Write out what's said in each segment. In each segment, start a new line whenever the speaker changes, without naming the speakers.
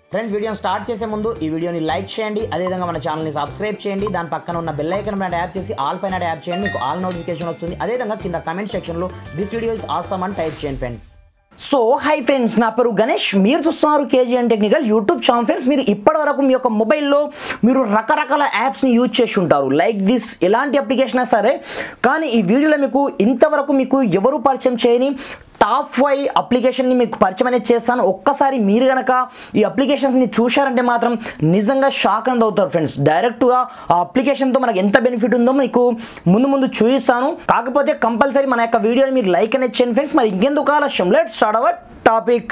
Friends వీడియోని start చేసే ముందు ఈ వీడియోని లైక్ చేయండి, అదేవిధంగా మన ఛానల్ని సబ్స్క్రైబ్ చేయండి. దాని పక్కన ఉన్న బెల్ ఐకాన్ పైన ట్యాప్ చేసి ఆల్ పైన ట్యాప్ చేయండి, మీకు ఆల్ నోటిఫికేషన్ వస్తుంది. అదేవిధంగా కింద కమెంట్ సెక్షన్లో దిస్ వీడియో ఇస్ ఆసమ్ అని టైప్ చేయండి ఫ్రెండ్స్.
సో హై ఫ్రెండ్స్, నా పేరు గణేష్, మీరు చూస్తున్నారు KGN technical YouTube channel. Friends, మీరు ఇప్పటివరకు మీ యొక్క మొబైల్లో మీరు రకరకాల యాప్స్ని యూజ్ చేసి ఉంటారు, లైక్ దిస్ ఎలాంటి అప్లికేషన్ అయినా సరే. కానీ ఈ వీడియోలో మీకు ఇంతవరకు మీకు ఎవరు పరిచయం చేయని టాప్ 5 అప్లికేషన్ని మీకు పరిచయం అనేది చేస్తాను. ఒక్కసారి మీరు కనుక ఈ అప్లికేషన్స్ని చూశారంటే మాత్రం నిజంగా షాక్ అనేది అవుతారు ఫ్రెండ్స్. డైరెక్ట్గా ఆ అప్లికేషన్తో మనకు ఎంత బెనిఫిట్ ఉందో మీకు ముందు చూపిస్తాను. కాకపోతే కంపల్సరీ మన యొక్క వీడియోని మీరు లైక్ అనేది చేయండి ఫ్రెండ్స్. మరి ఇంకెందుకు ఆలస్యం, let's start our topic.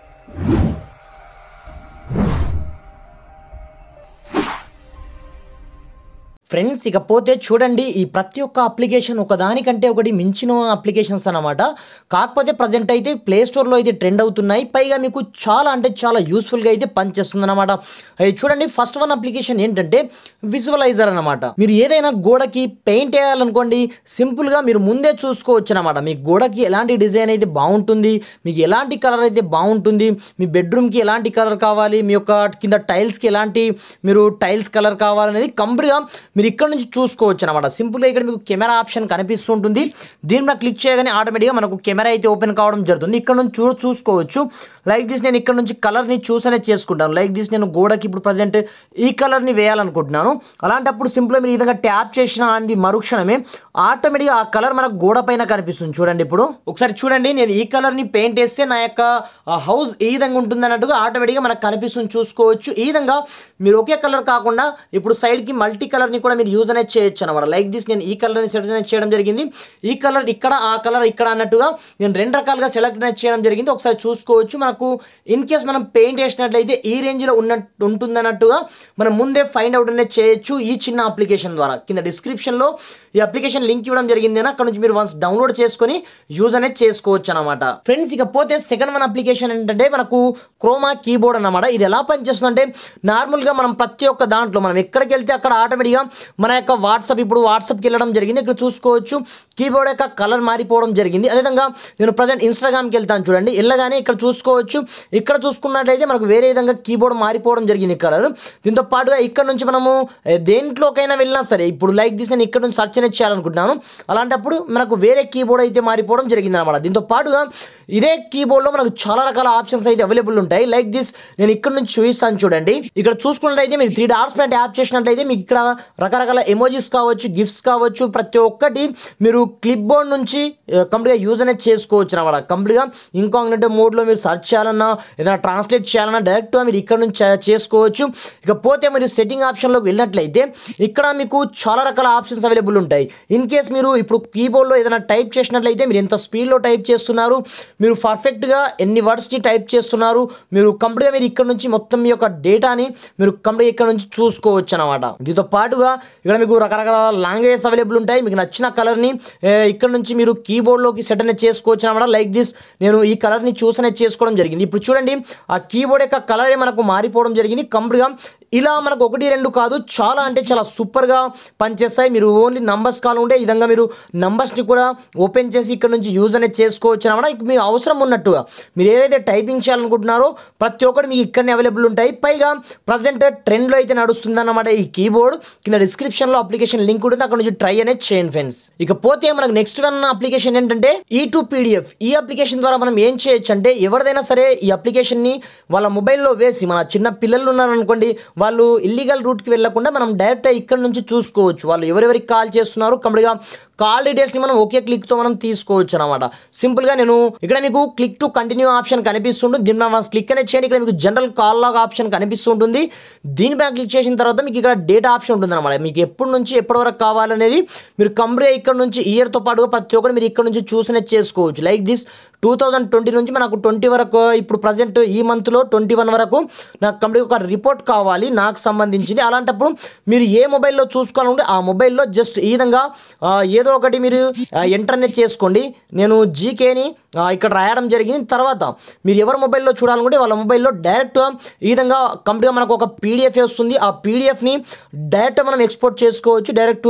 Friends, ఇకపోతే చూడండి, ఈ ప్రతి ఒక్క అప్లికేషన్ ఒకదానికంటే ఒకటి మించిన అప్లికేషన్స్ అన్నమాట. కాకపోతే ప్రజెంట్ అయితే ప్లే స్టోర్లో అయితే ట్రెండ్ అవుతున్నాయి, పైగా మీకు చాలా అంటే చాలా యూస్ఫుల్గా అయితే పనిచేస్తుంది అనమాట. చూడండి, ఫస్ట్ వన్ అప్లికేషన్ ఏంటంటే విజువలైజర్ అనమాట. మీరు ఏదైనా గోడకి పెయింట్ వేయాలనుకోండి, సింపుల్గా మీరు ముందే చూసుకోవచ్చు అనమాట. మీ గోడకి ఎలాంటి డిజైన్ అయితే బాగుంటుంది, మీకు ఎలాంటి కలర్ అయితే బాగుంటుంది, మీ బెడ్రూమ్కి ఎలాంటి కలర్ కావాలి, మీ యొక్క కింద టైల్స్కి ఎలాంటి మీరు టైల్స్ కలర్ కావాలనేది కంప్లీట్గా మీరు ఇక్కడ నుంచి చూసుకోవచ్చు అనమాట. సింపుల్గా ఇక్కడ మీకు కెమెరా ఆప్షన్ కనిపిస్తుంటుంది. దీని మీద క్లిక్ చేయగానే ఆటోమేటిక్గా మనకు కెమెరా అయితే ఓపెన్ కావడం జరుగుతుంది. ఇక్కడ నుంచి చూసుకోవచ్చు. లైక్ దిస్ నేను ఇక్కడ నుంచి కలర్ని చూసనే చేసుకుంటాను. లైక్ దిస్ నేను గోడకి ఇప్పుడు ప్రజెంట్ ఈ కలర్ని వేయాలనుకుంటున్నాను. అలాంటప్పుడు సింపుల్గా మీరు ఈ విధంగా ట్యాప్ చేసిన అంది మరుక్షణమే ఆటోమేటిక్గా ఆ కలర్ మనకు గోడ పైన కనిపిస్తుంది. చూడండి, ఇప్పుడు ఒకసారి చూడండి, నేను ఈ కలర్ని పెయింట్ వేస్తే నా యొక్క హౌస్ ఈ విధంగా ఉంటుంది అన్నట్టుగా ఆటోమేటిక్గా మనకు కనిపిస్తుంది, చూసుకోవచ్చు. ఈ విధంగా మీరు ఒకే కలర్ కాకుండా ఇప్పుడు సైడ్కి మల్టీ కలర్ని కూడా మీరు యూజ్ అనేది చేయొచ్చు అనమాట. లైక్ దిస్ నేను ఈ కలర్ని సెలెక్ట్ అనేది చేయడం జరిగింది. ఈ కలర్ ఇక్కడ, ఆ కలర్ ఇక్కడ అన్నట్టుగా నేను 2 రకాలుగా సెలెక్ట్ అనేది చేయడం జరిగింది. ఒకసారి చూసుకోవచ్చు. మనకు ఇన్ కేస్ మనం పెయింట్ వేసినట్లయితే ఈ రేంజ్లో ఉంటుంది అన్నట్టుగా మనం ముందే ఫైండ్ అవుట్ అనేది చేయొచ్చు ఈ చిన్న అప్లికేషన్ ద్వారా. కింద డిస్క్రిప్షన్లో ఈ అప్లికేషన్ లింక్ ఇవ్వడం జరిగింది, అక్కడ నుంచి మీరు వన్స్ డౌన్లోడ్ చేసుకొని యూజ్ అనేది చేసుకోవచ్చు అనమాట. ఫ్రెండ్స్, ఇకపోతే సెకండ్ వన్ అప్లికేషన్ ఏంటంటే మనకు క్రోమా కీబోర్డ్ అన్నమాట. ఇది ఎలా పనిచేస్తుందంటే నార్మల్గా మనం ప్రతి ఒక్క దాంట్లో మనం ఎక్కడికి వెళ్తే అక్కడ ఆటోమేటిక్గా మన యొక్క ఇప్పుడు వాట్సాప్కి వెళ్ళడం జరిగింది. ఇక్కడ చూసుకోవచ్చు కీబోర్డ్ యొక్క కలర్ మారిపోవడం జరిగింది. అదేవిధంగా నేను ప్రజెంట్ ఇన్స్టాగ్రామ్కి వెళ్తాను, చూడండి. వెళ్ళగానే ఇక్కడ చూసుకోవచ్చు. ఇక్కడ చూసుకున్నట్లయితే మనకు వేరే విధంగా కీబోర్డ్ మారిపోవడం జరిగింది కలర్. దీంతో పాటుగా ఇక్కడ నుంచి మనము దేంట్లోకైనా వెళ్ళినా సరే, ఇప్పుడు లైక్ దిస్ నేను ఇక్కడ నుంచి సెర్చ్ అనేది చేయాలనుకుంటున్నాను. అలాంటప్పుడు మనకు వేరే కీబోర్డ్ అయితే మారిపోవడం జరిగింది అనమాట. దీంతో పాటుగా ఇదే కీబోర్డ్లో మనకు చాలా రకాల ఆప్షన్స్ అయితే అవైలబుల్ ఉంటాయి. లైక్ దిస్ నేను ఇక్కడ నుంచి చూపిస్తాను, చూడండి. ఇక్కడ చూసుకున్నట్లయితే మీరు 3 డాట్స్ పైన ట్యాప్ చేసినట్లయితే మీకు ఇక్కడ రకరకాల ఎమోజీస్ కావచ్చు, గిఫ్ట్స్ కావచ్చు, ప్రతి ఒక్కటి మీరు క్లిప్ బోర్డ్ నుంచి కంప్లీట్గా యూజ్ అనేది చేసుకోవచ్చు అనమాట. కంప్లీట్గా ఇంకాగ్నిటివ్ మోడ్లో మీరు సెర్చ్ చేయాలన్నా, ఏదైనా ట్రాన్స్లేట్ చేయాలన్నా డైరెక్ట్గా మీరు ఇక్కడ నుంచి చేసుకోవచ్చు. ఇకపోతే మీరు సెట్టింగ్ ఆప్షన్లోకి వెళ్ళినట్లయితే ఇక్కడ మీకు చాలా రకాల ఆప్షన్స్ అవైలబుల్ ఉంటాయి. ఇన్ కేస్ మీరు ఇప్పుడు కీబోర్డ్లో ఏదైనా టైప్ చేసినట్లయితే మీరు ఎంత స్పీడ్లో టైప్ చేస్తున్నారు, మీరు పర్ఫెక్ట్గా ఎన్ని వర్డ్స్ని టైప్ చేస్తున్నారు, మీరు కంప్లీట్గా మీరు ఇక్కడ నుంచి మొత్తం మీ యొక్క డేటాని మీరు కంప్లీట్గా ఇక్కడ నుంచి చూసుకోవచ్చు అనమాట. దీంతో పాటుగా ఇక్కడ మీకు రకరకాల లాంగ్వేజెస్ అవైలబుల్ ఉంటాయి. మీకు నచ్చిన కలర్ని ఇక్కడ నుంచి మీరు కీబోర్డ్లోకి సెట్ అనేది చేసుకోవచ్చు అనమాట. లైక్ దిస్ నేను ఈ కలర్ని చూస్ అనేది చేసుకోవడం జరిగింది. ఇప్పుడు చూడండి, ఆ కీబోర్డ్ యొక్క కలరే మనకు మారిపోవడం జరిగింది కంప్లీట్గా. ఇలా మనకు 1, 2 కాదు, చాలా అంటే చాలా సూపర్గా పనిచేస్తాయి. మీరు ఓన్లీ నంబర్స్ కావాలంటే ఈ విధంగా మీరు నంబర్స్ని కూడా ఓపెన్ చేసి ఇక్కడ నుంచి యూజ్ అనేది చేసుకోవచ్చు అనమాట. మీకు అవసరం ఉన్నట్టుగా మీరు ఏదైతే టైపింగ్ చేయాలనుకుంటున్నారో ప్రతి ఒక్కటి మీకు ఇక్కడనే అవైలబుల్ ఉంటాయి. పైగా ప్రజెంట్ ట్రెండ్లో అయితే నడుస్తుంది అన్నమాట ఈ కీబోర్డ్. కింద డిస్క్రిప్షన్లో అప్లికేషన్ లింక్ ఉంటుంది, అక్కడ నుంచి ట్రై అనేది చేయండి ఫ్రెండ్స్. ఇకపోతే మనకు నెక్స్ట్ వన్ అప్లికేషన్ ఏంటంటే E2PDF. ఈ అప్లికేషన్ ద్వారా మనం ఏం చేయొచ్చు అంటే ఎవరిదైనా సరే ఈ అప్లికేషన్ని వాళ్ళ మొబైల్లో వేసి, మన చిన్న పిల్లలు ఉన్నారనుకోండి, వాళ్ళు ఇల్లీగల్ రూట్కి వెళ్ళకుండా మనం డైరెక్ట్గా ఇక్కడ నుంచి చూసుకోవచ్చు. వాళ్ళు ఎవరెవరికి కాల్ చేస్తున్నారు, కంప్లీట్గా కాల్ డీటెయిల్స్ని మనం ఒకే క్లిక్తో మనం తీసుకోవచ్చు అనమాట. సింపుల్గా నేను ఇక్కడ మీకు క్లిక్ టు కంటిన్యూ ఆప్షన్ కనిపిస్తుంటుంది. దీని మీద క్లిక్ అనేది చేయండి. ఇక్కడ మీకు జనరల్ కాల్ లాగ్ ఆప్షన్ కనిపిస్తుంటుంది. దీనిపైన క్లిక్ చేసిన తర్వాత మీకు ఇక్కడ డేటా ఆప్షన్ ఉంటుంది అనమాట. మీకు ఎప్పటి నుంచి ఎప్పటి వరకు కావాలనేది మీరు కంప్లీట్గా ఇక్కడ నుంచి ఇయర్తో పాటుగా ప్రతి ఒక్కటి మీరు ఇక్కడ నుంచి చూసినది చేసుకోవచ్చు. లైక్ దిస్ 2020 నుంచి మనకు 20 వరకు, ఇప్పుడు ప్రజెంట్ ఈ మంత్లో 21 వరకు నాకు కంప్లీట్ ఒక రిపోర్ట్ కావాలి నాకు సంబంధించింది. అలాంటప్పుడు మీరు ఏ మొబైల్లో చూసుకోవాలంటే ఆ మొబైల్లో జస్ట్ ఈ విధంగా ఏదో ఒకటి మీరు ఎంటర్ అనేది చేసుకోండి. నేను జీకేని ఇక్కడ రాయడం జరిగింది. తర్వాత మీరు ఎవరి మొబైల్లో చూడాలనుకుంటే వాళ్ళ మొబైల్లో డైరెక్ట్గా ఈ విధంగా కంప్లీట్గా మనకు ఒక పీడిఎఫ్ వస్తుంది. ఆ పీడిఎఫ్ని డైరెక్ట్గా మనం ఎక్స్పోర్ట్ చేసుకోవచ్చు. డైరెక్ట్గా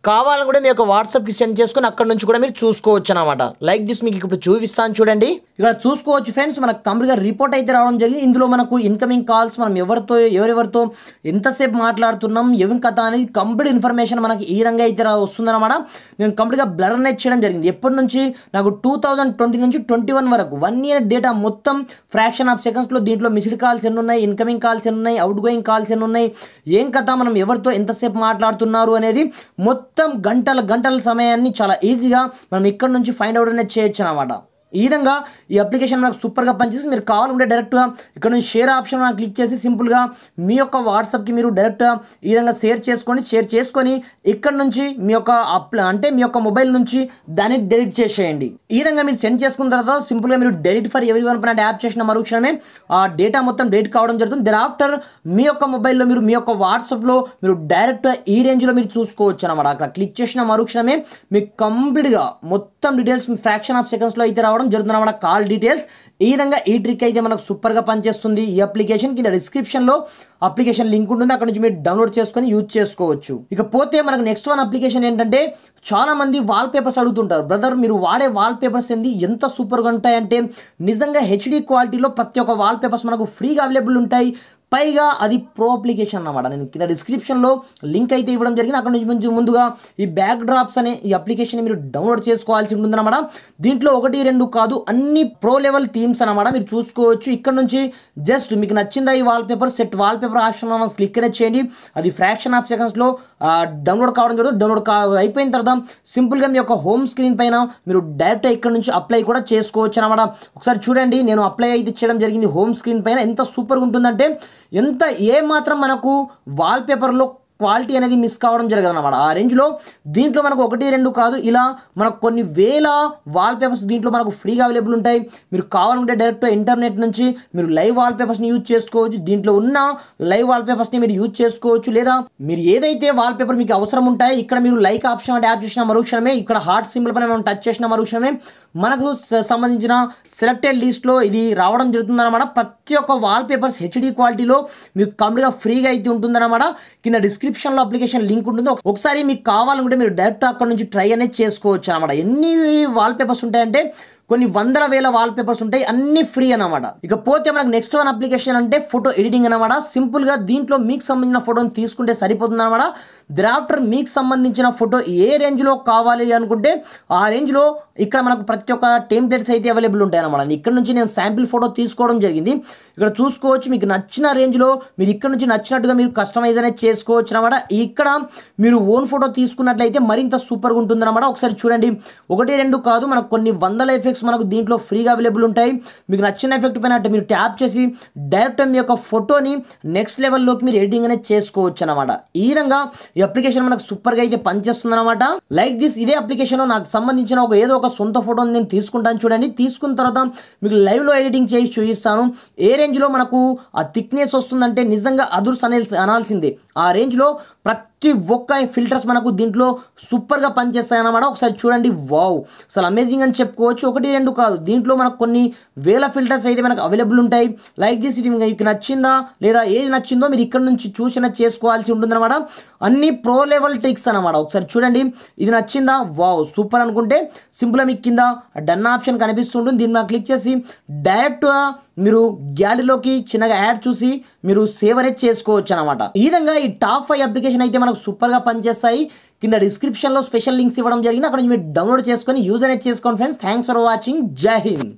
కావాలని కూడా మీ యొక్క వాట్సాప్కి సెండ్ చేసుకుని అక్కడ నుంచి కూడా మీరు చూసుకోవచ్చు అనమాట. లైక్ దిస్ మీకు ఇప్పుడు చూపిస్తాను చూడండి. ఇక్కడ చూసుకోవచ్చు ఫ్రెండ్స్, మనకు కంప్లీట్గా రిపోర్ట్ అయితే రావడం జరిగింది. ఇందులో మనకు ఇన్కమింగ్ కాల్స్, మనం ఎవరెవరితో ఎంతసేపు మాట్లాడుతున్నాం, ఏం కథ అనేది కంప్లీట్ ఇన్ఫర్మేషన్ మనకి ఈ విధంగా అయితే వస్తుందన్నమాట. నేను కంప్లీట్గా బ్లర్ అనేది చేయడం జరిగింది. ఎప్పటి నుంచి నాకు 2020 నుంచి 21 వరకు 1 year డేటా మొత్తం ఫ్రాక్షన్ ఆఫ్ సెకండ్స్లో దీంట్లో మిస్డ్ కాల్స్ ఎన్ని ఉన్నాయి, ఇన్కమింగ్ కాల్స్ ఎన్ని ఉన్నాయి, అవుట్ గోయింగ్ కాల్స్ ఎన్ని ఉన్నాయి, ఏం కథ, మనం ఎవరితో ఎంతసేపు మాట్లాడుతున్నారు అనేది మొత్తం గంటల సమయాన్ని చాలా ఈజీగా మనం ఇక్కడ నుంచి ఫైండ్ అవుట్ అనేది చేయొచ్చు అనమాట. ఈ విధంగా ఈ అప్లికేషన్ మనకు సూపర్గా పనిచేసి మీరు కావాలంటే డైరెక్ట్గా ఇక్కడ నుంచి షేర్ ఆప్షన్ మనం క్లిక్ చేసి సింపుల్గా మీ యొక్క వాట్సాప్కి మీరు డైరెక్ట్గా ఈ విధంగా షేర్ చేసుకొని ఇక్కడ నుంచి మీ యొక్క మొబైల్ నుంచి దాన్ని డెలీట్ చేసేయండి. ఈ విధంగా మీరు సెండ్ చేసుకున్న తర్వాత సింపుల్గా మీరు డెలీట్ ఫర్ ఎవరీవన్ పైన యాప్ చేసిన మరుక్షణమే ఆ డేటా మొత్తం డెలీట్ కావడం జరుగుతుంది. దెన్ ఆఫ్టర్ మీ యొక్క మొబైల్లో మీరు మీ యొక్క వాట్సాప్లో మీరు డైరెక్ట్గా ఈ రేంజ్లో మీరు చూసుకోవచ్చు అనమాట. అక్కడ క్లిక్ చేసిన మరుక్షణమే మీకు కంప్లీట్గా మొత్తం డీటెయిల్స్ ఫ్రాక్షన్ ఆఫ్ సెకండ్స్లో అయితే రావడం జరుగుతుంది అన్నమాట, కాల్ డీటెయిల్స్. ఈ విధంగా ఈ ట్రిక్ అయితే మనకు సూపర్గా పనిచేస్తుంది. ఈ అప్లికేషన్ కింద డిస్క్రిప్షన్లో అప్లికేషన్ లింక్ ఉంటుంది, అక్కడ నుంచి మీరు డౌన్లోడ్ చేసుకొని యూజ్ చేసుకోవచ్చు. ఇకపోతే మనకు నెక్స్ట్ వన్ అప్లికేషన్ ఏంటంటే, చాలా మంది వాల్ పేపర్స్ అడుగుతుంటారు, బ్రదర్ మీరు వాడే వాల్ పేపర్స్ ఎంత సూపర్గా ఉంటాయంటే నిజంగా హెచ్డి క్వాలిటీలో ప్రతి ఒక్క వాల్ పేపర్స్ మనకు ఫ్రీగా అవైలబుల్ ఉంటాయి. పైగా అది ప్రో అప్లికేషన్ అన్నమాట. నేను కింద డిస్క్రిప్షన్లో లింక్ అయితే ఇవ్వడం జరిగింది. అక్కడ నుంచి ముందుగా ఈ బ్యాక్ డ్రాప్స్ అనే ఈ అప్లికేషన్ మీరు డౌన్లోడ్ చేసుకోవాల్సి ఉంటుందన్నమాట. దీంట్లో 1, 2 కాదు, అన్ని ప్రో లెవెల్ థీమ్స్ అనమాట మీరు చూసుకోవచ్చు. ఇక్కడ నుంచి జస్ట్ మీకు నచ్చిందా ఈ wallpaper, set wallpaper option click అనేది చేయండి. అది ఫ్రాక్షన్ ఆఫ్ సెకండ్స్లో డౌన్లోడ్ కావడం జరుగుతుంది. డౌన్లోడ్ అయిపోయిన తర్వాత సింపుల్గా మీ యొక్క హోమ్ స్క్రీన్ పైన మీరు డైరెక్ట్ ఇక్కడ నుంచి అప్లై కూడా చేసుకోవచ్చు అనమాట. ఒకసారి చూడండి, నేను అప్లై అయితే చేయడం జరిగింది హోమ్ స్క్రీన్ పైన. ఎంత సూపర్గా ఉంటుందంటే ఏ మాత్రం మనకు వాల్ పేపర్లో క్వాలిటీ అనేది మిస్ కావడం జరగదు అనమాట. ఆ రేంజ్లో దీంట్లో మనకు 1, 2 కాదు, ఇలా మనకు కొన్ని వేల వాల్ పేపర్స్ దీంట్లో మనకు ఫ్రీగా అవైలబుల్ ఉంటాయి. మీరు కావాలంటే డైరెక్ట్ ఇంటర్నెట్ నుంచి మీరు లైవ్ వాల్ పేపర్స్ని యూజ్ చేసుకోవచ్చు. దీంట్లో ఉన్న లైవ్ వాల్ పేపర్స్ని మీరు యూజ్ చేసుకోవచ్చు. లేదా మీరు ఏదైతే వాల్ పేపర్ మీకు అవసరం ఉంటాయో ఇక్కడ మీరు లైక్ ఆప్షన్ ట్యాప్ చేసిన మరుక్షణమే, ఇక్కడ హార్ట్ సింబల్ పైన మనం టచ్ చేసిన మరుక్షణమే మనకు సంబంధించిన సెలెక్టెడ్ లిస్ట్లో ఇది రావడం జరుగుతుంది అనమాట. ప్రతి ఒక్క వాల్ పేపర్స్ హెచ్డి క్వాలిటీలో మీకు కంప్లీట్గా ఫ్రీగా అయితే ఉంటుందన్నమాట. కింద డిస్క్రిప్షన్లో అప్లికేషన్ లింక్ ఉంటుంది, ఒకసారి మీకు కావాలనుకుంటే మీరు డైరెక్ట్ అక్కడ నుంచి ట్రై అనేది చేసుకోవచ్చు అనమాట. ఎన్ని వాల్ పేపర్స్ ఉంటాయంటే కొన్ని వందల వేల వాల్ పేపర్స్ ఉంటాయి, అన్ని ఫ్రీ అనమాట. ఇకపోతే మనకు నెక్స్ట్ వన్ అప్లికేషన్ అంటే ఫోటో ఎడిటింగ్ అనమాట. సింపుల్గా దీంట్లో మీకు సంబంధించిన ఫోటోని తీసుకుంటే సరిపోతుంది అనమాట. ఆఫ్టర్ మీకు సంబంధించిన ఫోటో ఏ రేంజ్లో కావాలి అనుకుంటే ఆ రేంజ్లో ఇక్కడ మనకు ప్రతి ఒక్క టెంప్లెట్స్ అయితే అవైలబుల్ ఉంటాయి అనమాట. ఇక్కడ నుంచి నేను శాంపిల్ ఫోటో తీసుకోవడం జరిగింది. ఇక్కడ చూసుకోవచ్చు, మీకు నచ్చిన రేంజ్లో మీరు ఇక్కడ నుంచి నచ్చినట్టుగా మీరు కస్టమైజ్ అనేది చేసుకోవచ్చు అనమాట. ఇక్కడ మీరు ఓన్ ఫోటో తీసుకున్నట్లయితే మరింత సూపర్గా ఉంటుంది అనమాట. ఒకసారి చూడండి, 1, 2 కాదు, మనకు కొన్ని వందల ఎఫెక్ట్స్ మనకు దీంట్లో ఫ్రీగా అవైలబుల్ ఉంటాయి. మీకు నచ్చిన ఎఫెక్ట్ పైన మీరు ట్యాప్ చేసి డైరెక్ట్ మీ యొక్క ఫోటోని నెక్స్ట్ లెవెల్లోకి మీరు ఎడిటింగ్ అనేది చేసుకోవచ్చు అనమాట. ఈ విధంగా ఈ అప్లికేషన్ మనకు సూపర్గా అయితే పనిచేస్తుంది అనమాట. లైక్ దిస్, ఇదే అప్లికేషన్లో నాకు సంబంధించిన ఏదో ఒక సొంత ఫోటోని నేను తీసుకుంటాను చూడండి. తీసుకున్న తర్వాత మీకు లైవ్లో ఎడిటింగ్ చేసి చూపిస్తాను. ఏ రేంజ్లో మనకు ఆ థిక్నెస్ వస్తుందంటే నిజంగా అదుర్స్ అనాల్సిందే. ఆ రేంజ్లో ప్రతి ఒక్క ఫిల్టర్స్ మనకు దీంట్లో సూపర్గా పనిచేస్తాయి అన్నమాట. ఒకసారి చూడండి, వావ్, అసలు అమేజింగ్ అని చెప్పుకోవచ్చు. 1, 2 కాదు, దీంట్లో మనకు కొన్ని వేల ఫిల్టర్స్ అయితే మనకు అవైలబుల్ ఉంటాయి. లైక్ దిస్, ఇది మీకు నచ్చిందా లేదా ఏది నచ్చిందో మీరు ఇక్కడ నుంచి చూసిన చేసుకోవాల్సి ఉంటుందన్నమాట. అన్ని ప్రో లెవెల్ ట్రిక్స్ అనమాట. ఒకసారి చూడండి, ఇది నచ్చిందా, వావ్ సూపర్ అనుకుంటే సింపుల్గా మీకు కింద డన్ ఆప్షన్ కనిపిస్తుంటుంది. దీన్ని మనం క్లిక్ చేసి డైరెక్ట్గా మీరు గ్యాలరీలోకి చిన్నగా యాడ్ చూసి మీరు సేవ్ అనేది చేసుకోవచ్చు అనమాట. ఈ విధంగా ఈ టాప్ 5 అప్లికేషన్ అయితే మనకు సూపర్గా పనిచేస్తాయి. కింద డిస్క్రిప్షన్లో స్పెషల్ లింక్స్ ఇవ్వడం జరిగింది, అక్కడ నుంచి మీరు డౌన్లోడ్ చేసుకొని యూజ్ అనేది చేసుకోండి ఫ్రెండ్స్. Thanks for watching. జై హింద్.